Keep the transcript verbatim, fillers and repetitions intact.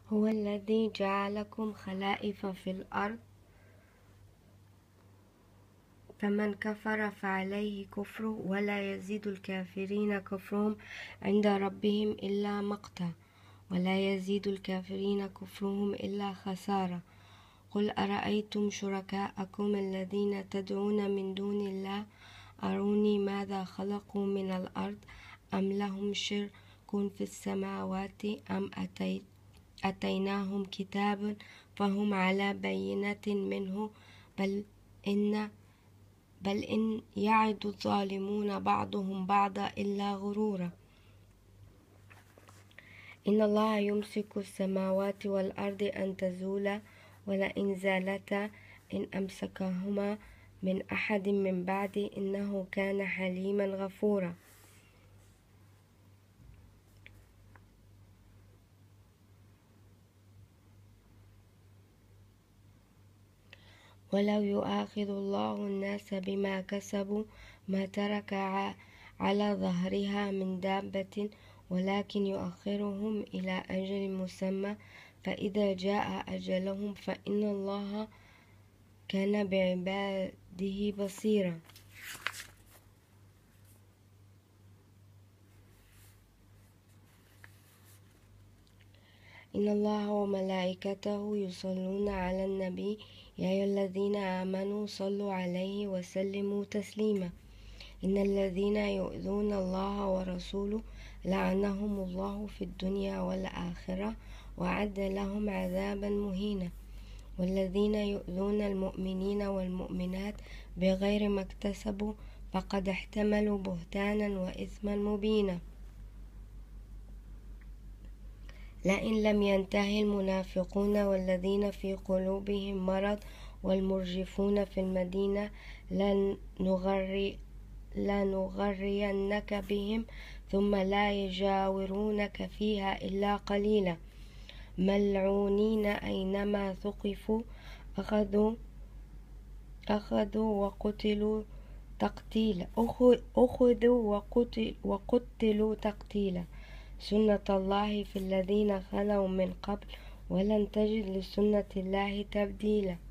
هو الذي جعلكم خلائف في الأرض فمن كفر فعليه كفره ولا يزيد الكافرين كفرهم عند ربهم إلا مقتا ولا يزيد الكافرين كفرهم إلا خسارة. قل أرأيتم شركاءكم الذين تدعون من دون الله أروني ماذا خلقوا من الأرض أم لهم شرك في السماوات أم أتيت أتيناهم كتابا فهم على بينة منه بل إن بل إن يعد الظالمون بعضهم بعضا إلا غرورا. إن الله يمسك السماوات والأرض أن تزولا ولئن زالتا إن أمسكهما من أحد من بعده إنه كان حليما غفورا. ولو يؤاخذ الله الناس بما كسبوا ما ترك على ظهرها من دابة ولكن يؤخرهم إلى أجل مسمى فإذا جاء أجلهم فإن الله كان بعباده بصيرا. إن الله وملائكته يصلون على النبي يا أيها الذين آمنوا صلوا عليه وسلموا تسليما. إن الذين يؤذون الله ورسوله لعنهم الله في الدنيا والآخرة وأعد لهم عذابا مهينا. والذين يؤذون المؤمنين والمؤمنات بغير ما اكتسبوا فقد احتملوا بهتانا وإثما مبينا. لئن لم ينتهي المنافقون والذين في قلوبهم مرض والمرجفون في المدينة لنغري لنغرينك بهم ثم لا يجاورونك فيها إلا قليلا ملعونين أينما ثقفوا أخذوا أخذوا وقتلوا تقتيلا أخذوا وقتل وقتلوا تقتيلا. سنة الله في الذين خلوا من قبل ولن تجد لسنة الله تبديلا.